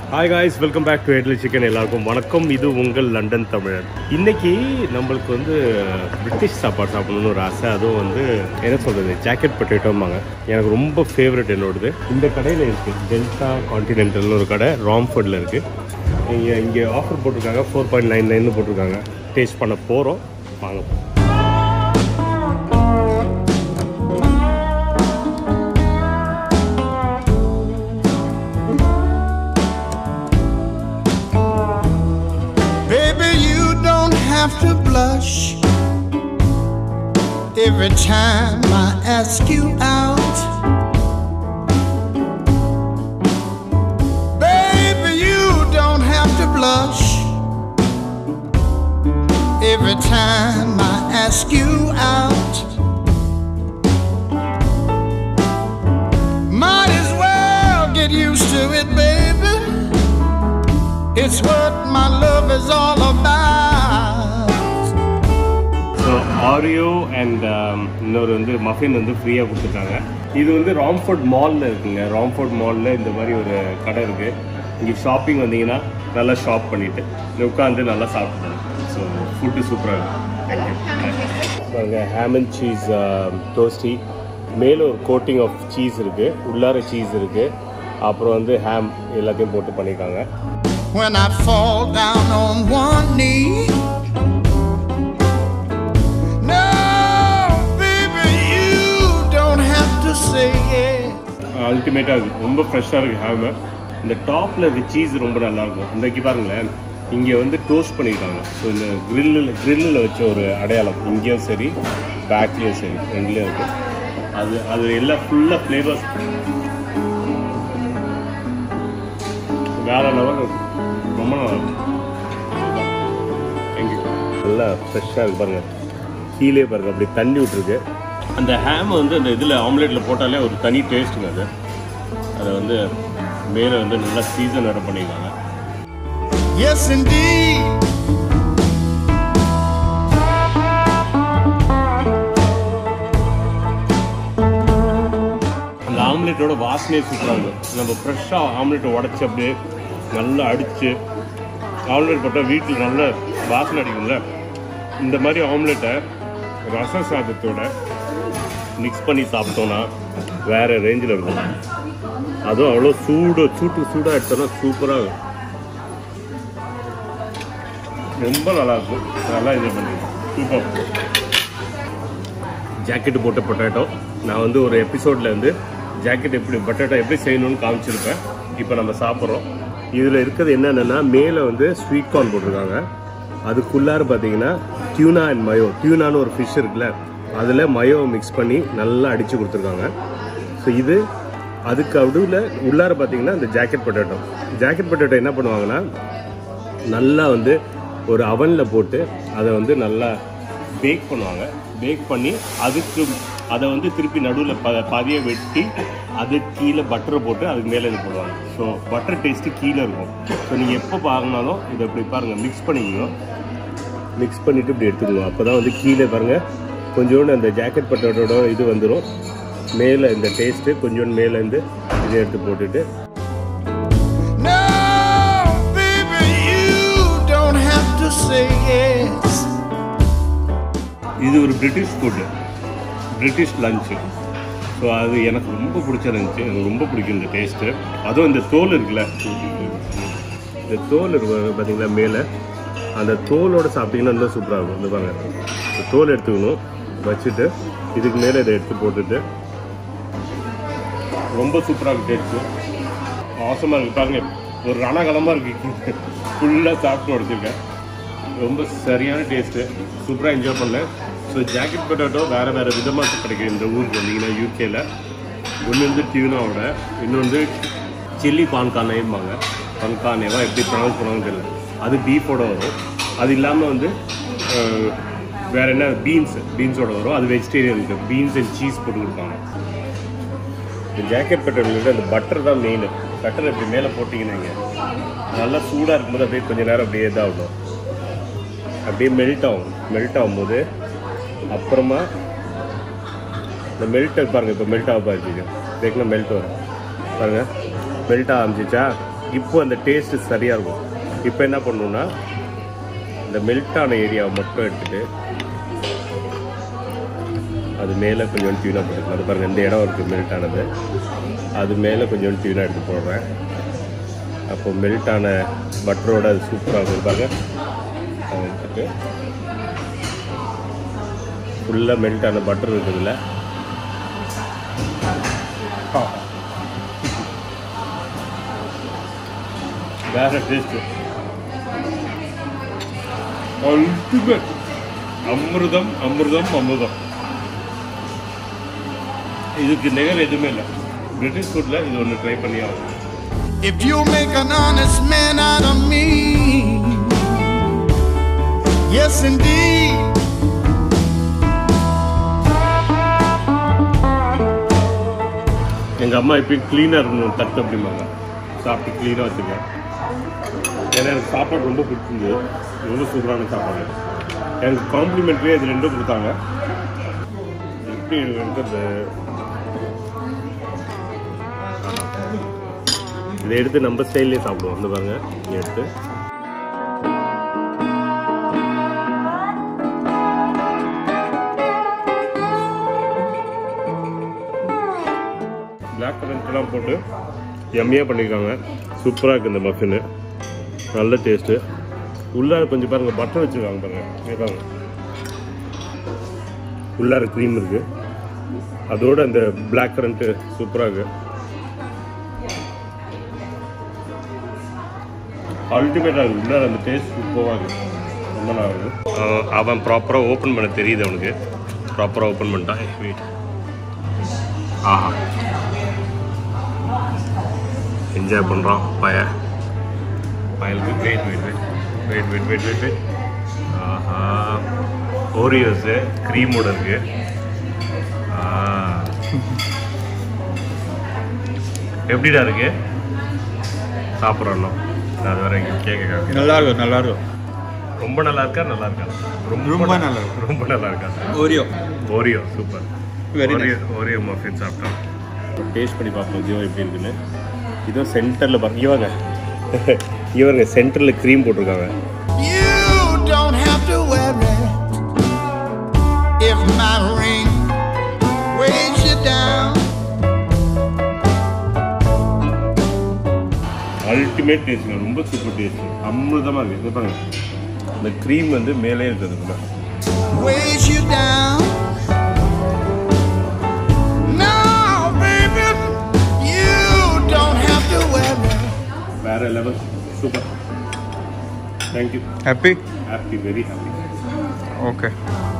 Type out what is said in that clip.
Hi guys, welcome back to Edley Chicken. எல்லாருக்கும் வணக்கம். இது உங்கள் லண்டன் தமிழன். இன்னைக்கு நம்மளுக்கு வந்து பிரிட்டிஷ் சாப்பாடு சாப்பிடணும்னு ஒரு ஆசை. அதுவும் வந்து என்ன சொல்கிறது, ஜாக்கெட் பொட்டேட்டோம்பாங்க. எனக்கு ரொம்ப ஃபேவரட் என்னோடது. இந்த கடையில் இருக்குது, டெல்டா கான்டினென்டல்னு ஒரு கடை ராம்ஃபோர்டில் இருக்குது. இங்கே ஆஃபர் போட்டிருக்காங்க, 4.99 போட்டிருக்காங்க. டேஸ்ட் பண்ண போகிறோம், வாங்க. Have to blush every time I ask you out. Baby, you don't have to blush every time I ask you out. Might as well get used to it, baby. It's what my love is all about. Oreo and இன்னொரு வந்து muffin வந்து ஃப்ரீயாக கொடுத்துருக்காங்க. இது வந்து ராம்ஃபோர்ட் மாலில் இருக்குங்க. ராம்ஃபோர்ட் மாலில் இந்த மாதிரி ஒரு கடை இருக்குது. இங்கே ஷாப்பிங் வந்தீங்கன்னா நல்லா ஷாப் பண்ணிவிட்டு உட்காந்து நல்லா சாப்பிடுவோம். ஸோ ஃபுட்டு சூப்பராக இருக்கும். அங்கே ஹேம் அண்ட் சீஸ் டோஸ்டி, மேலே ஒரு கோட்டிங் ஆஃப் சீஸ் இருக்குது, உள்ளார சீஸ் இருக்குது, அப்புறம் வந்து ஹேம் எல்லாத்தையும் போட்டு பண்ணியிருக்காங்க. When I fall down on one knee, no baby you don't have to say it. அல்டிமேட்டாக இருக்குது, ரொம்ப ஃப்ரெஷ்ஷாக இருக்குது ஹேமு. இந்த டாப்பில் இருக்க சீஸ் ரொம்ப நல்லாயிருக்கும். இன்றைக்கி பாருங்களேன், இங்கே வந்து டோஸ்ட் பண்ணியிருக்காங்க. ஸோ இந்த க்ரில்லில் வச்ச ஒரு அடையாளம் இங்கேயும் சரி பேக்லேயும் சரி ரெண்டுலேயும் இருக்குது. அது எல்லாம் ஃபுல்லாக ஃப்ளேவர்ஸ் வேறு லெவல் இருக்கும், ரொம்ப நல்லாயிருக்கும். நல்லா ஃப்ரெஷ்ஷாக இருக்குது பாருங்கள், கீழே பாருங்கள் அப்படி தண்ணி விட்டுருக்கு. அந்த ஹேம் வந்து அந்த இதில் ஆம்லேட்டில் போட்டாலே ஒரு தனி டேஸ்ட்டுங்க. அதை வந்து மேலே வந்து நல்லா சீசன் வேறு பண்ணியிருக்காங்க. Yes indeed. அந்த ஆம்லேட்டோட வாசனையே சூப்பராக இருக்கும். நம்ம ஃப்ரெஷ்ஷாக ஆம்லேட்டை உடச்சி அப்படியே நல்லா அடித்து ஆம்லேட் போட்டால் வீட்டில் நல்ல வாசனை அடிக்கும்ல. இந்த மாதிரி ஆம்லேட்டை ரச சாதத்தோட மிக்ஸ் பண்ணி சாப்பிட்டோன்னா வேறு ரேஞ்சில் இருக்கும். அதுவும் அவ்வளோ சூடாக எடுத்தோன்னா சூப்பராக இருக்கும், ரொம்ப நல்லாயிருக்கும். நல்லா என்ஜாய் பண்ணிடுவோம். சூப்பர். ஜாக்கெட்டு போட்ட பொட்டேட்டோ நான் வந்து ஒரு எபிசோடில் வந்து ஜாக்கெட் பொட்டேட்டோ எப்படி செய்யணும்னு காமிச்சிருப்பேன். இப்போ நம்ம சாப்பிட்றோம். இதில் இருக்கிறது என்னென்னா, மேலே வந்து ஸ்வீட் கார்ன் போட்டிருக்காங்க, அதுக்குள்ளார பார்த்தீங்கன்னா டியூனா அண்ட் மயோ, டியூனான்னு ஒரு ஃபிஷ் இருக்குல்ல, அதில் மயோ மிக்ஸ் பண்ணி நல்லா அடித்து கொடுத்துருக்காங்க. ஸோ இது அதுக்கு அடுவில் உள்ளார பார்த்தீங்கன்னா இந்த ஜாக்கெட் பொட்டேட்டோ என்ன பண்ணுவாங்கன்னா, நல்லா வந்து ஒரு அவனில் போட்டு அதை வந்து நல்லா பேக் பண்ணுவாங்க. பேக் பண்ணி அதை வந்து திருப்பி நடுவில் பாதியை வெட்டி அது கீழே பட்டரை போட்டு அதுக்கு மேலே இது போடுவாங்க. ஸோ பட்டர் டேஸ்ட்டு கீழே இருக்கும். ஸோ நீங்கள் எப்போ பாருங்கனாலும் இதை இப்படி பாருங்கள், மிக்ஸ் பண்ணிக்கணும். மிக்ஸ் பண்ணிவிட்டு இப்படி எடுத்துக்கணும். அப்போ தான் வந்து கீழே பாருங்கள் கொஞ்சோண்டு அந்த ஜாக்கெட் பொட்டேட்டோட இது வந்துடும். மேலே இந்த டேஸ்ட்டு கொஞ்சோண்டு மேலேருந்து இதை எடுத்து போட்டுட்டு இது ஒரு British food, British lunch. So அது எனக்கு ரொம்ப பிடிச்ச லஞ்சு, எனக்கு ரொம்ப பிடிக்கும் இந்த டேஸ்ட்டு. அதுவும் இந்த தோல் இருக்குல்ல, இந்த தோல் இருக்கு பார்த்தீங்களா மேலே, அந்த தோலோடு சாப்பிட்டிங்கன்னா இன்னும் சூப்பராக இருக்கும். இந்த பாருங்க, இந்த தோல் எடுத்துக்கணும், வச்சுட்டு இதுக்கு மேலே இதை எடுத்து போட்டுட்டு ரொம்ப சூப்பராக இருக்குது டேஸ்ட்டு. அவசரமாக இருக்குது பாருங்கள், ஒரு ரணகலமாக இருக்குது. ஃபுல்லாக சாப்பிட்டு உடச்சிருக்கேன். ரொம்ப சரியான டேஸ்ட்டு, சூப்பராக என்ஜாய் பண்ணேன். ஸோ ஜாக்கெட் பொட்டேட்டோ வேறு விதமாக கிடைக்கும் இந்த ஊருக்கு வந்தீங்கன்னா யூகேயில். ஒன்று வந்து டியூனாவோட, இன்னொன்று சில்லி பான்கானேம்பாங்க. பான்கானேவா எப்படி ப்ரொனவுன்ஸ் பண்ணுவாங்கன்னு தெரியல. அது பீஃபோட வரும். அது இல்லாமல் வந்து வேறு என்ன பீன்ஸோட வரும். அது வெஜிடேரியனுக்கு பீன்ஸ் அண்ட் சீஸ் போட்டு கொடுப்பாங்க. இந்த ஜாக்கெட் பொட்டேட்டோவில் அந்த பட்டர் தான் மெயின். பட்டர் இப்படி மேலே போட்டிங்கன்னா நல்லா சூடாக இருக்கும்போது அப்படியே கொஞ்சம் நேரம் அப்படியே இதாகும், அப்படியே மெல்ட் ஆகும்போது அப்புறமா இந்த மெல்ட் பாருங்கள். இப்போ மெல்ட் ஆக பாருங்க, தேக்கினா மெல்ட் வரும் பாருங்கள், மெல்ட் ஆரம்பிச்சிச்சா. இப்போ அந்த டேஸ்ட்டு சரியாக இருக்கும். இப்போ என்ன பண்ணணுன்னா இந்த மெல்ட்டான ஏரியாவை மட்டும் எடுத்துகிட்டு அது மேலே கொஞ்சம் டியூனாக போட்டுக்கலாம். அது பாருங்கள், இந்த இடம் இருக்குது மெல்ட் ஆனது, அது மேலே கொஞ்சம் டியூனாக எடுத்து போடுறேன். அப்போது மெல்ட்டான பட்டரோட அது சூப்பராக இருப்பாங்க. அதை எடுத்துட்டு ஃபுல்லாக மெல்ட்டான பட்டர் இருக்குதுல்ல, வேறு டேஸ்ட்டு அல்டிமேட். அமிர்தம் அமிர்தம் அமிர்தம். இதுக்கு நிகர் எதுவுமே இல்லை. பிரிட்டிஷ் ஃபுட்டில் இது ஒன்று ட்ரை பண்ணி ஆகும். If you make an honest man out of me, yes indeed. எங்கள் அம்மா இப்போ க்ளீனாக இருக்கணும் தட்டு அப்படிம்பாங்க. சாப்பிட்டு க்ளீனாக வச்சுருக்கேன். ஏன்னா எனக்கு சாப்பாடு ரொம்ப பிடிச்சிருந்தது, ரொம்ப சூப்பரான சாப்பாடு. எனக்கு காம்ப்ளிமெண்ட்லேயே இது ரெண்டும் கொடுத்தாங்க. எப்படி இருக்கிறது, இதை எடுத்து நம்ம ஸ்டைல்லே சாப்பிடுவோம். வந்து பாருங்க, இதை எடுத்து பிளாக் கரண்ட்லாம் போட்டு எம்மியாக பண்ணியிருக்காங்க. சூப்பராக இருக்குது இந்த மஃபின்னு, நல்ல டேஸ்ட்டு. உள்ளார கொஞ்சம் பாருங்கள் பட்டர் வச்சுருக்காங்க பாருங்கள், கேட்பாங்க. உள்ளார க்ரீம் இருக்குது, அதோட அந்த பிளாக் கரண்ட்டு சூப்பராக இருக்குது. அல்டிமேட்டாக இருக்குது. உள்ளார அந்த டேஸ்ட் சூப்பராக இருக்குது, ரொம்ப நல்லா இருக்குது. அவன் ப்ராப்பராக ஓப்பன் பண்ண தெரியுது, அவனுக்கு ப்ராப்பராக ஓப்பன் பண்ணிட்டான். வெயிட், ஆஹா, என்ஜாய் பண்ணுறான் பயலுக்கு. Wait wait wait wait wait wait wait wait ஆஹா, ஓரியோஸு க்ரீமோட இருக்கு. எப்படிடா இருக்கு சாப்பிட்றோம்? நான் அது வரை கேட்க நல்லா இருக்கும், நல்லா இருக்கும். ரொம்ப நல்லா இருக்கா? நல்லா இருக்கா? ரொம்ப நல்லா இருக்கும். ரொம்ப நல்லா இருக்கா? Oreo super. ஓரியோ மஃபின் சாப்பிட்டோம். டேஸ்ட் பண்ணி பார்ப்போம் ஜியோ எப்படி இருக்குன்னு. இதோ சென்டரில் பாருங்க, இவங்க சென்டரில் க்ரீம் போட்டிருக்காங்க. You don't have to worry if my ring weighs you down. Ultimate டேஸ்ட்டுங்க, ரொம்ப சூப்பர் டேஸ்ட், அமிர்தமாக இருக்குது. இது பாருங்க, இந்த க்ரீம் வந்து மேலே இருக்குது. Weighs you down. No, baby, you don't have to worry. வேற level, super. Thank you. Happy, very happy. Okay.